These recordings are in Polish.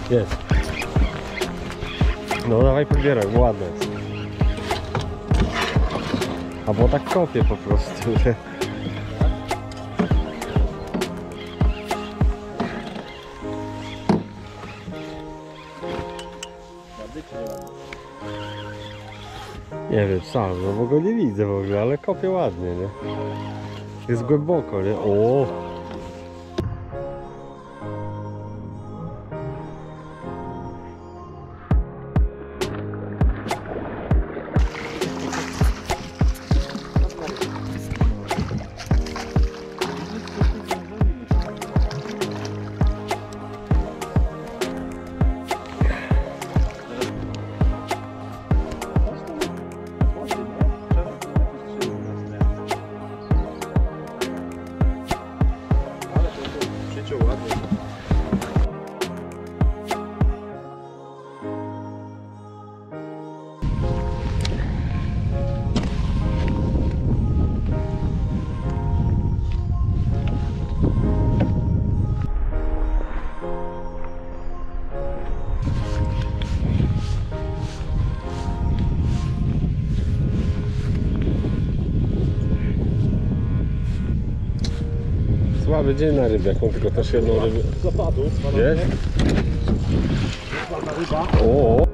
Jest. No dawaj podbieraj, ładne jest. A bo tak kopie po prostu. Nie wiem sam, no bo go nie widzę w ogóle, ale kopie ładnie, nie? Jest głęboko, nie? O! Słaby dzień na rybiach, mam tylko też jedną rybę. Zapadł, Wiesz? ładna ryba. O!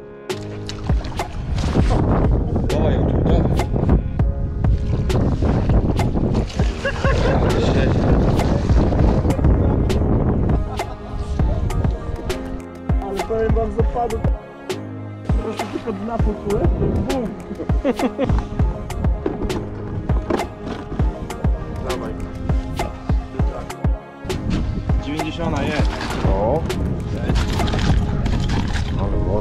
Dawaj ją tu, dawaj. Ale powiem wam, zapadł. Proszę tylko dna pokół, to bum. Dawaj. 90 jest. O! Ale